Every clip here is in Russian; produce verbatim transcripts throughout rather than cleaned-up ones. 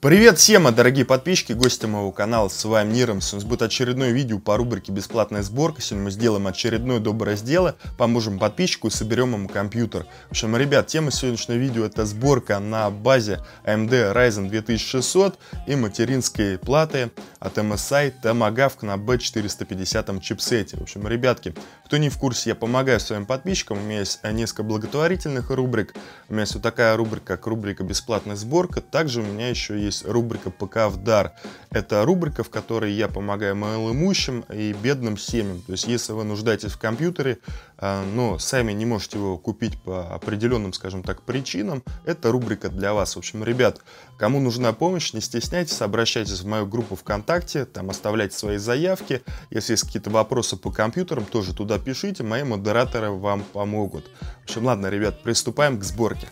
Привет всем, дорогие подписчики, гости моего канала, с вами Ниром. Сегодня будет очередное видео по рубрике «Бесплатная сборка». Сегодня мы сделаем очередное доброе дело, поможем подписчику и соберем ему компьютер. В общем, ребят, тема сегодняшнего видео — это сборка на базе эй эм ди Ryzen две тысячи шестьсот и материнской платы от эм эс ай Tomahawk на би четыреста пятидесятом чипсете. В общем, ребятки, кто не в курсе, я помогаю своим подписчикам. У меня есть несколько благотворительных рубрик. У меня есть вот такая рубрика, как рубрика «Бесплатная сборка». Также у меня еще есть рубрика «ПК в дар». Это рубрика, в которой я помогаю малоимущим и бедным семьям. То есть, если вы нуждаетесь в компьютере, но сами не можете его купить по определенным, скажем так, причинам, это рубрика для вас. В общем, ребят, кому нужна помощь, не стесняйтесь, обращайтесь в мою группу ВКонтакте, там оставляйте свои заявки. Если есть какие-то вопросы по компьютерам, тоже туда пишите, мои модераторы вам помогут. В общем, ладно, ребят, приступаем к сборке.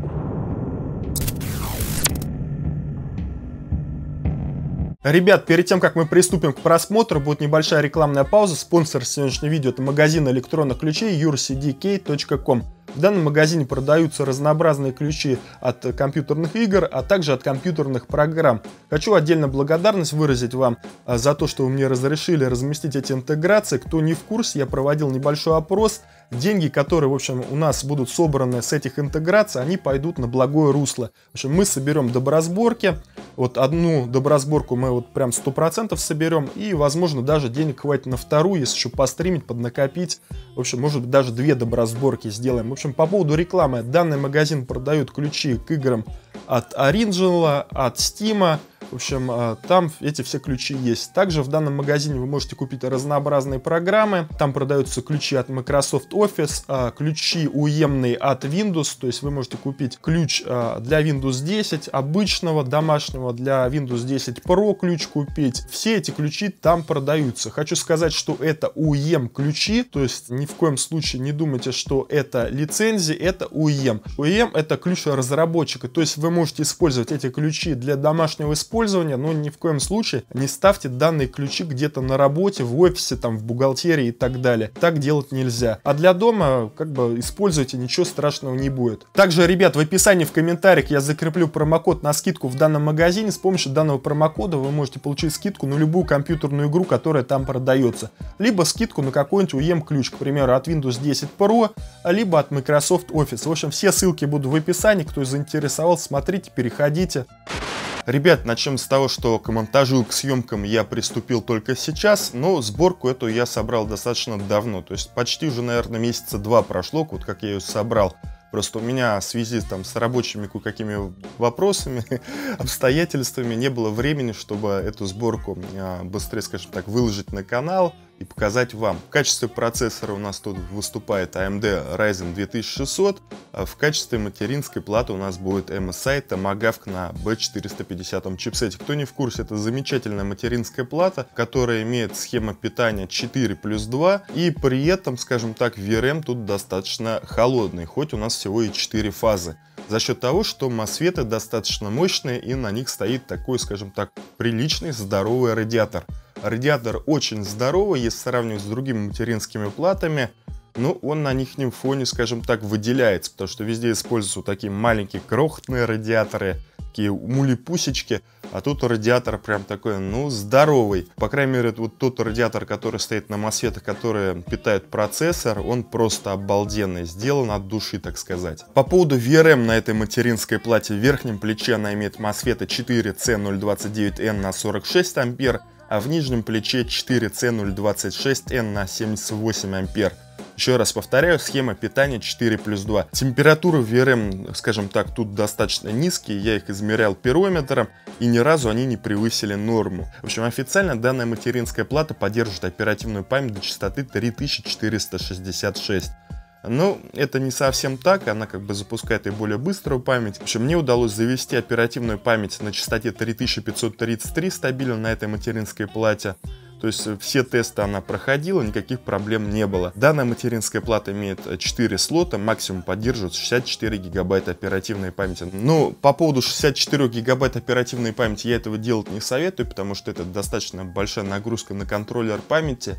Ребят, перед тем, как мы приступим к просмотру, будет небольшая рекламная пауза. Спонсор сегодняшнего видео — это магазин электронных ключей юр си ди кей точка ком. В данном магазине продаются разнообразные ключи от компьютерных игр, а также от компьютерных программ. Хочу отдельно благодарность выразить вам за то, что вы мне разрешили разместить эти интеграции. Кто не в курсе, я проводил небольшой опрос. Деньги, которые, в общем, у нас будут собраны с этих интеграций, они пойдут на благое русло. В общем, мы соберем добросборки. Вот одну добросборку мы вот прям сто процентов соберем. И, возможно, даже денег хватит на вторую, если еще постримить, поднакопить. В общем, может быть, даже две добросборки сделаем. В общем, по поводу рекламы. Данный магазин продает ключи к играм от Original, от Steam. В общем, там эти все ключи есть. Также в данном магазине вы можете купить разнообразные программы. Там продаются ключи от Microsoft Office, ключи уемные от Windows. То есть вы можете купить ключ для Windows десять, обычного, домашнего, для Windows десять Pro ключ купить. Все эти ключи там продаются. Хочу сказать, что это о и эм ключи. То есть ни в коем случае не думайте, что это лицензии, это о и эм. о и эм — это ключ разработчика. То есть вы можете использовать эти ключи для домашнего использования, но ни в коем случае не ставьте данные ключи где-то на работе, в офисе, там, в бухгалтерии и так далее. Так делать нельзя. А для дома, как бы, используйте, ничего страшного не будет. Также, ребят, в описании, в комментариях я закреплю промокод на скидку в данном магазине. С помощью данного промокода вы можете получить скидку на любую компьютерную игру, которая там продается. Либо скидку на какой-нибудь о и эм ключ, к примеру, от Windows десять Pro, либо от Microsoft Office. В общем, все ссылки будут в описании. Кто заинтересовался, смотрите, переходите. Ребят, начнем с того, что к монтажу, к съемкам я приступил только сейчас, но сборку эту я собрал достаточно давно, то есть почти уже, наверное, месяца два прошло, вот как я ее собрал. Просто у меня в связи там, с рабочими кое-какими вопросами, обстоятельствами не было времени, чтобы эту сборку быстрее, скажем так, выложить на канал и показать вам. В качестве процессора у нас тут выступает эй эм ди Ryzen две тысячи шестьсот, а в качестве материнской платы у нас будет эм эс ай Tomahawk на би четыреста пятидесятом чипсете. Кто не в курсе, это замечательная материнская плата, которая имеет схему питания четыре плюс два, и при этом, скажем так, ви ар эм тут достаточно холодный, хоть у нас всего и четыре фазы. За счет того, что мосфеты достаточно мощные и на них стоит такой, скажем так, приличный, здоровый радиатор. Радиатор очень здоровый, если сравнивать с другими материнскими платами, но он на нижнем фоне, скажем так, выделяется, потому что везде используются вот такие маленькие крохотные радиаторы, такие мулипусечки, а тут радиатор прям такой, ну, здоровый. По крайней мере, вот тот радиатор, который стоит на мосфетах, которые питают процессор, он просто обалденный, сделан от души, так сказать. По поводу ви ар эм на этой материнской плате, в верхнем плече она имеет мосфеты четыре си ноль двадцать девять эн на сорок шесть ампер, а в нижнем плече четыре си ноль двадцать шесть эн на семьдесят восемь ампер. Еще раз повторяю, схема питания четыре плюс два. Температуры в ви ар эм, скажем так, тут достаточно низкие, я их измерял пирометром, и ни разу они не превысили норму. В общем, официально данная материнская плата поддерживает оперативную память до частоты три тысячи четыреста шестьдесят шесть. Но это не совсем так, она как бы запускает и более быструю память. В общем, мне удалось завести оперативную память на частоте три тысячи пятьсот тридцать три стабильно на этой материнской плате. То есть все тесты она проходила, никаких проблем не было. Данная материнская плата имеет четыре слота, максимум поддерживает шестьдесят четыре гигабайта оперативной памяти. Но по поводу шестидесяти четырёх гигабайт оперативной памяти я этого делать не советую, потому что это достаточно большая нагрузка на контроллер памяти.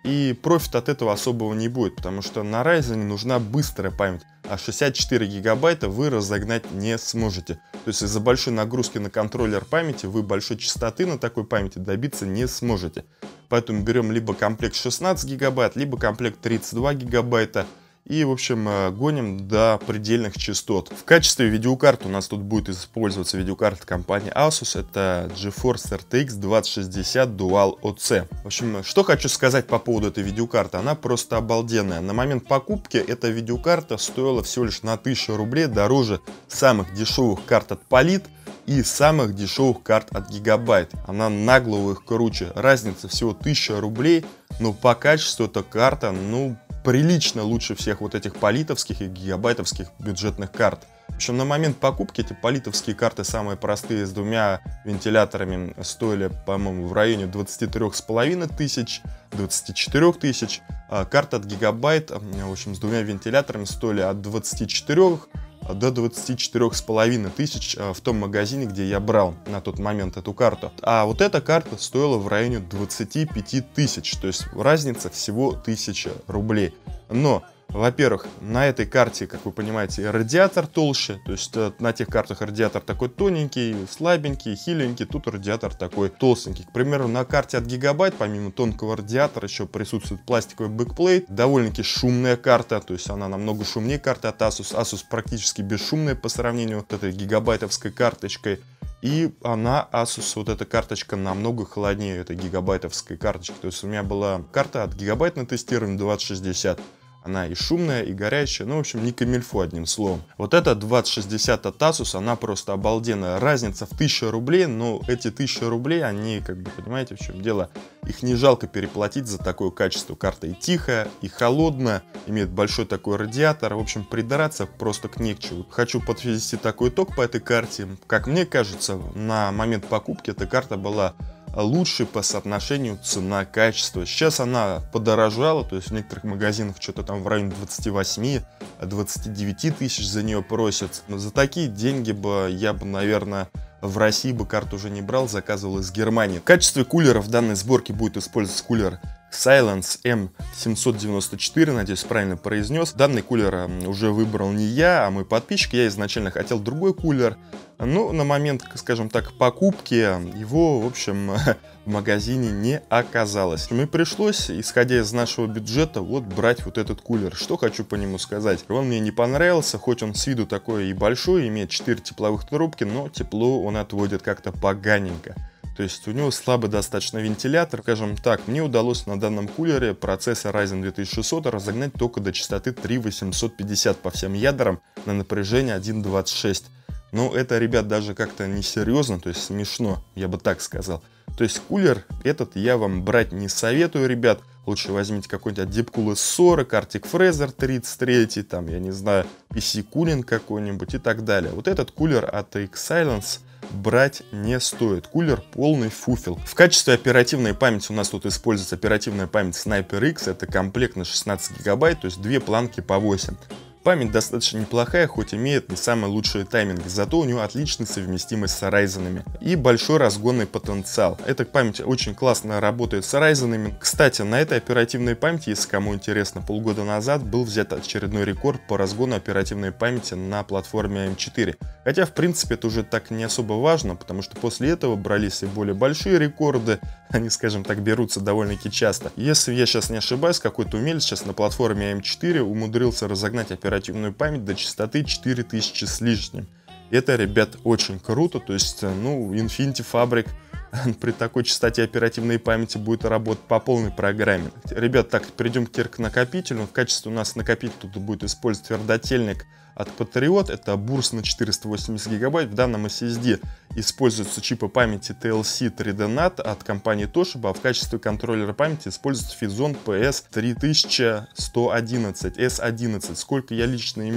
И профита от этого особого не будет, потому что на Ryzen нужна быстрая память, а шестьдесят четыре гигабайта вы разогнать не сможете. То есть из-за большой нагрузки на контроллер памяти вы большой частоты на такой памяти добиться не сможете. Поэтому берем либо комплект шестнадцать гигабайт, либо комплект тридцать два гигабайта. И, в общем, гоним до предельных частот. В качестве видеокарты у нас тут будет использоваться видеокарта компании Asus. Это GeForce эр ти экс двадцать шестьдесят Dual о си. В общем, что хочу сказать по поводу этой видеокарты. Она просто обалденная. На момент покупки эта видеокарта стоила всего лишь на тысячу рублей дороже самых дешевых карт от Polit и самых дешевых карт от Gigabyte. Она на голову их круче. Разница всего тысяча рублей, но по качеству эта карта, ну, прилично лучше всех вот этих политовских и гигабайтовских бюджетных карт. В общем, на момент покупки эти политовские карты, самые простые, с двумя вентиляторами, стоили, по-моему, в районе двадцати трёх с половиной тысяч, двадцати четырёх тысяч. А карта от Gigabyte, в общем, с двумя вентиляторами стоили от двадцати четырёх до двадцати четырёх с половиной тысяч в том магазине, где я брал на тот момент эту карту. А вот эта карта стоила в районе двадцати пяти тысяч, то есть разница всего тысяча рублей. Но, во-первых, на этой карте, как вы понимаете, радиатор толще, то есть на тех картах радиатор такой тоненький, слабенький, хиленький, тут радиатор такой толстенький. К примеру, на карте от Gigabyte, помимо тонкого радиатора, еще присутствует пластиковый бэкплейт, довольно-таки шумная карта, то есть она намного шумнее карты от Asus. Asus практически бесшумная по сравнению с этой гигабайтовской карточкой. И она, Asus, вот эта карточка, намного холоднее этой гигабайтовской карточки. То есть у меня была карта от Gigabyte на тестировании двадцать шестьдесят. Она и шумная, и горячая, ну, в общем, не камильфо, одним словом. Вот эта двадцать шестьдесят от Asus, она просто обалденная. Разница в тысячу рублей, но эти тысячи рублей, они, как бы, понимаете, в чем дело, их не жалко переплатить за такое качество. Карта и тихая, и холодная, имеет большой такой радиатор. В общем, придраться просто к не к чему. Хочу подвести такой итог по этой карте. Как мне кажется, на момент покупки эта карта была лучше по соотношению цена-качество. Сейчас она подорожала, то есть в некоторых магазинах что-то там в районе двадцати восьми — двадцати девяти тысяч за нее просят. Но за такие деньги бы я бы, наверное, в России бы карту уже не брал, заказывал из Германии. В качестве кулера в данной сборке будет использоваться кулер Silence эм семьсот девяносто четыре, надеюсь, правильно произнес. Данный кулер уже выбрал не я, а мой подписчик. Я изначально хотел другой кулер, но на момент, скажем так, покупки его, в общем, в магазине не оказалось. И пришлось, исходя из нашего бюджета, вот брать вот этот кулер. Что хочу по нему сказать. Он мне не понравился, хоть он с виду такой и большой, имеет четыре тепловых трубки, но тепло он отводит как-то поганенько. То есть у него слабый достаточно вентилятор. Скажем так, мне удалось на данном кулере процессор Ryzen две тысячи шестьсот разогнать только до частоты три тысячи восемьсот пятьдесят по всем ядрам на напряжение один двадцать шесть. Но это, ребят, даже как-то несерьезно, то есть смешно, я бы так сказал. То есть кулер этот я вам брать не советую, ребят. Лучше возьмите какой-нибудь от Deepcool эс сорок, Arctic Freezer тридцать три, там, я не знаю, пи си Cooling какой-нибудь и так далее. Вот этот кулер от X-Silence брать не стоит. Кулер полный фуфел. В качестве оперативной памяти у нас тут используется оперативная память Sniper X. Это комплект на шестнадцать гигабайт, то есть две планки по восемь. Память достаточно неплохая, хоть имеет не самые лучшие тайминги, зато у него отличная совместимость с Ryzen'ами и большой разгонный потенциал. Эта память очень классно работает с Ryzen'ами. Кстати, на этой оперативной памяти, если кому интересно, полгода назад был взят очередной рекорд по разгону оперативной памяти на платформе а эм четыре. Хотя, в принципе, это уже так не особо важно, потому что после этого брались и более большие рекорды. Они, скажем так, берутся довольно-таки часто. Если я сейчас не ошибаюсь, какой-то умелец сейчас на платформе а эм четыре умудрился разогнать оперативную память до частоты четыре тысячи с лишним. Это, ребят, очень круто. То есть, ну, Infinity Fabric при такой частоте оперативной памяти будет работать по полной программе. Ребят, так, перейдем теперь к накопителю. В качестве у нас накопитель тут будет использовать твердотельник от Patriot. Это бурс на четыреста восемьдесят гигабайт. В данном эс эс ди используются чипы памяти ти эл си три дэ нат от компании Toshiba, а в качестве контроллера памяти используется Phison пи эс три тысячи сто одиннадцать эс одиннадцать. Сколько я лично имел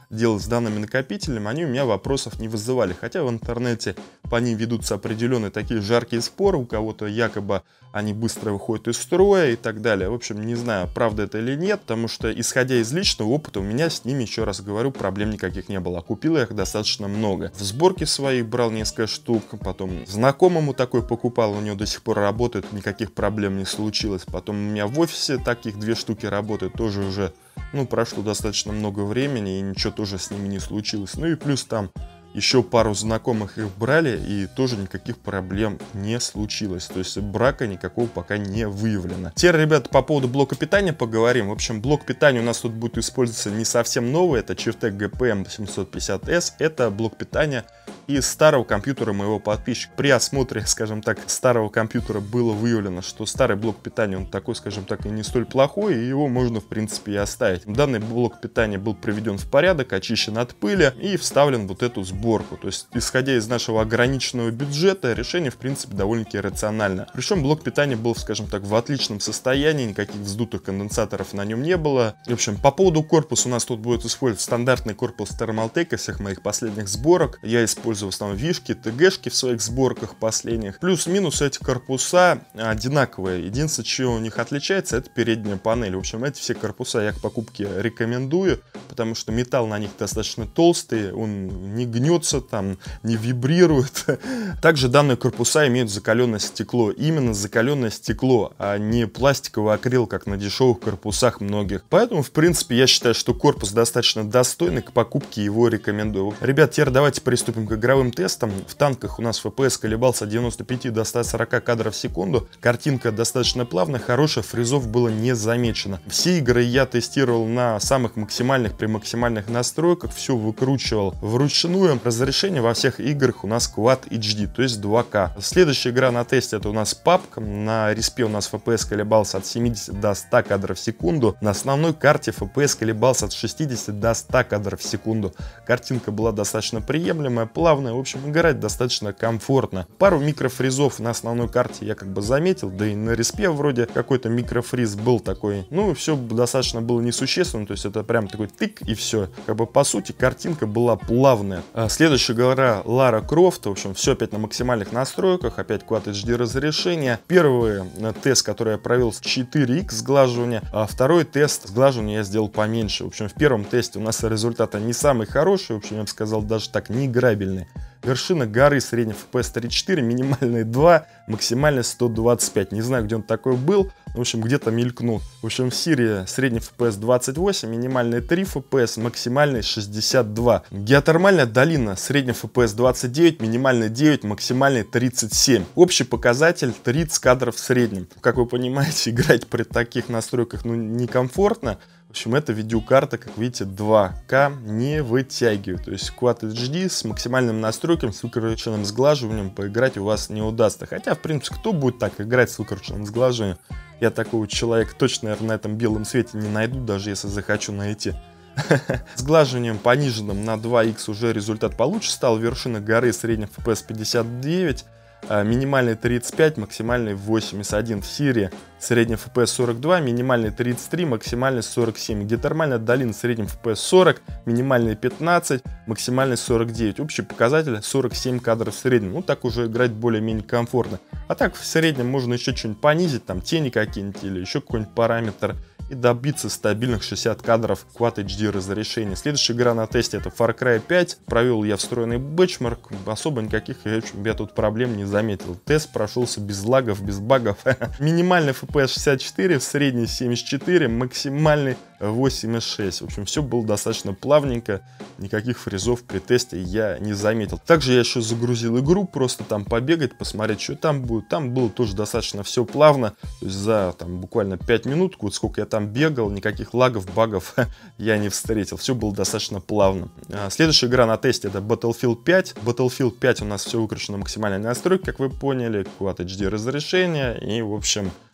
делать с данными накопителями, они у меня вопросов не вызывали. Хотя в интернете по ним ведутся определенные такие жаркие споры, у кого-то якобы они быстро выходят из строя и так далее. В общем, не знаю, правда это или нет, потому что, исходя из личного опыта, у меня с ними, еще раз говорю, проблем никаких не было. Купил я их достаточно много. В сборке своей брал несколько штук, потом знакомому такой покупал, у него до сих пор работает, никаких проблем не случилось. Потом у меня в офисе таких две штуки работают, тоже уже, ну, прошло достаточно много времени, и ничего тоже с ними не случилось. Ну и плюс там еще пару знакомых их брали, и тоже никаких проблем не случилось. То есть брака никакого пока не выявлено. Теперь, ребята, по поводу блока питания поговорим. В общем, блок питания у нас тут будет использоваться не совсем новый. Это Chieftec джи пи эм семьсот пятьдесят эс. Это блок питания из старого компьютера моего подписчика. При осмотре, скажем так, старого компьютера было выявлено, что старый блок питания, он такой, скажем так, и не столь плохой, и его можно, в принципе, и оставить. Данный блок питания был приведен в порядок, очищен от пыли и вставлен вот эту сборку. То есть, исходя из нашего ограниченного бюджета, решение, в принципе, довольно-таки рационально. Причем блок питания был, скажем так, в отличном состоянии, никаких вздутых конденсаторов на нем не было. В общем, по поводу корпуса у нас тут будет использовать стандартный корпус Thermaltake из всех моих последних сборок. Я использую в основном вишки, ТГшки в своих сборках последних. Плюс-минус эти корпуса одинаковые. Единственное, чего у них отличается, это передняя панель. В общем, эти все корпуса я к покупке рекомендую, потому что металл на них достаточно толстый, он не гнется, там, не вибрирует. Также данные корпуса имеют закаленное стекло. Именно закаленное стекло, а не пластиковый акрил, как на дешевых корпусах многих. Поэтому, в принципе, я считаю, что корпус достаточно достойный, к покупке его рекомендую. Ребят, теперь давайте приступим к игровым тестам. В танках у нас эф пи эс колебался от девяноста пяти до ста сорока кадров в секунду. Картинка достаточно плавная, хорошая, фризов было не замечено. Все игры я тестировал на самых максимальных, при максимальных настройках. Все выкручивал вручную. Разрешение во всех играх у нас Quad эйч ди, то есть два ка. Следующая игра на тесте это у нас пабг. На респе у нас эф пи эс колебался от семидесяти до ста кадров в секунду. На основной карте эф пи эс колебался от шестидесяти до ста кадров в секунду. Картинка была достаточно приемлемая, плавная. В общем, играть достаточно комфортно. Пару микрофризов на основной карте я как бы заметил, да и на респе вроде какой-то микрофриз был такой. Ну, все достаточно было несущественно, то есть это прям такой тык и все. Как бы по сути картинка была плавная. А следующая игра Лара Крофт. В общем, все опять на максимальных настройках, опять Quad эйч ди разрешение. Первый тест, который я провел с четыре икс сглаживания, а второй тест сглаживания я сделал поменьше. В общем, в первом тесте у нас результаты не самые хорошие, в общем, я бы сказал, даже так, не играбельные. Вершина горы, средний эф пи эс тридцать четыре, минимальный два, максимальный сто двадцать пять. Не знаю, где он такой был, в общем, где-то мелькнул. В общем, в Сирии средний эф пи эс двадцать восемь, минимальный три эф пи эс, максимальный шестьдесят два. Геотермальная долина, средний эф пи эс двадцать девять, минимальный девять, максимальный тридцать семь. Общий показатель тридцать кадров в среднем. Как вы понимаете, играть при таких настройках ну, некомфортно. В общем, эта видеокарта, как видите, два ка не вытягивает. То есть Quad эйч ди с максимальным настройками, с выкрученным сглаживанием поиграть у вас не удастся. Хотя, в принципе, кто будет так играть с выкрученным сглаживанием? Я такого человека точно, наверное, на этом белом свете не найду, даже если захочу найти. Сглаживанием пониженным на два икс уже результат получше стал. Вершина горы, средний эф пи эс пятьдесят девять. Минимальный тридцать пять, максимальный восемьдесят один. В Сирии средний эф пи эс сорок два, минимальный тридцать три, максимальный сорок семь. Геотермальная долина, средний эф пи эс сорок, минимальный пятнадцать, максимальный сорок девять. Общий показатель сорок семь кадров в среднем. Ну так уже играть более-менее комфортно. А так в среднем можно еще что-нибудь понизить, там тени какие-нибудь или еще какой-нибудь параметр, и добиться стабильных шестидесяти кадров Quad эйч ди разрешения. Следующая игра на тесте это Far Cry пять. Провел я встроенный бенчмарк. Особо никаких я, я тут проблем не заметил. Тест прошелся без лагов, без багов. Минимальный эф пи эс шестьдесят четыре, средний семьдесят четыре, максимальный восемьдесят шесть. В общем, все было достаточно плавненько. Никаких фризов при тесте я не заметил. Также я еще загрузил игру, просто там побегать, посмотреть, что там будет. Там было тоже достаточно все плавно. То есть за там буквально пять минут, вот сколько я там бегал, никаких лагов, багов я не встретил. Все было достаточно плавно. Следующая игра на тесте это Battlefield пять. Battlefield пять у нас все выкручено максимальной настройки, как вы поняли. Quad эйч ди разрешение. И, в общем,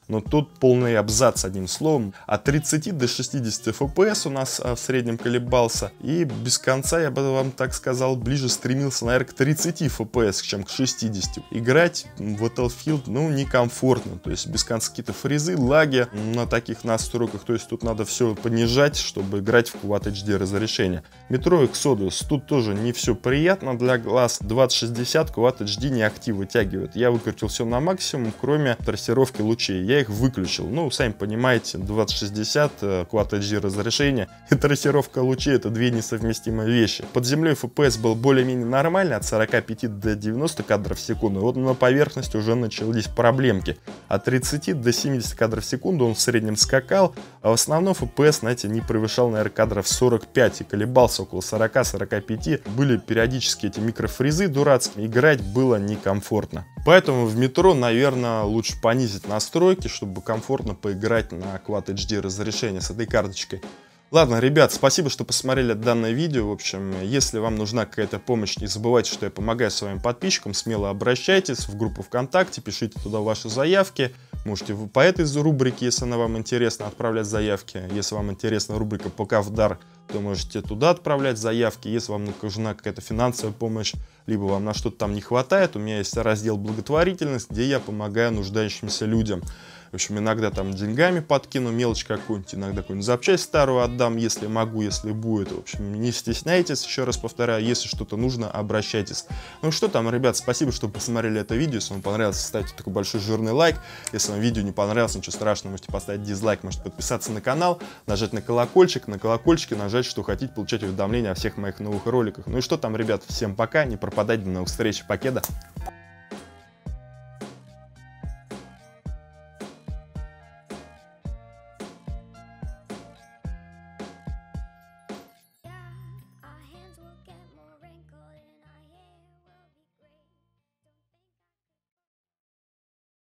но тут полный абзац, одним словом. От тридцати до шестидесяти эф пи эс у нас в среднем колебался, и без конца, я бы вам так сказал, ближе стремился, наверное, к тридцати эф пи эс, чем к шестидесяти. Играть в Battlefield, ну, некомфортно, то есть без конца какие-то фризы, лаги на таких настройках, то есть тут надо все понижать, чтобы играть в Quad эйч ди разрешение. Metro Exodus, тут тоже не все приятно для глаз, двадцать шестьдесят Quad эйч ди не актив вытягивает. Я выкрутил все на максимум, кроме трассировки лучей. Я их выключил. Ну, сами понимаете, двадцать шестьдесят Quad эйч ди разрешение и трассировка лучей — это две несовместимые вещи. Под землей эф пи эс был более-менее нормальный, от сорока пяти до девяноста кадров в секунду. Вот на поверхности уже начались проблемки. От тридцати до семидесяти кадров в секунду он в среднем скакал, а в основном эф пи эс, знаете, не превышал, наверное, кадров сорок пять и колебался около сорока — сорока пяти. Были периодически эти микрофризы дурацкие, играть было некомфортно. Поэтому в метро, наверное, лучше понизить настройки, чтобы комфортно поиграть на Quad эйч ди разрешение с этой карточкой. Ладно, ребят, спасибо, что посмотрели данное видео. В общем, если вам нужна какая-то помощь, не забывайте, что я помогаю своим подписчикам. Смело обращайтесь в группу ВКонтакте, пишите туда ваши заявки. Можете вы по этой рубрике, если она вам интересна, отправлять заявки. Если вам интересна рубрика «Пока в дар», то можете туда отправлять заявки. Если вам нужна какая-то финансовая помощь, либо вам на что-то там не хватает, у меня есть раздел «Благотворительность», где я помогаю нуждающимся людям. В общем, иногда там деньгами подкину, мелочь какую-нибудь, иногда какую-нибудь запчасть старую отдам, если могу, если будет. В общем, не стесняйтесь, еще раз повторяю, если что-то нужно, обращайтесь. Ну что там, ребят, спасибо, что посмотрели это видео. Если вам понравилось, ставьте такой большой жирный лайк. Если вам видео не понравилось, ничего страшного, можете поставить дизлайк, можете подписаться на канал, нажать на колокольчик, на колокольчике нажать, что хотите, получать уведомления о всех моих новых роликах. Ну и что там, ребят, всем пока, не пропадайте, до новых встреч, покеда.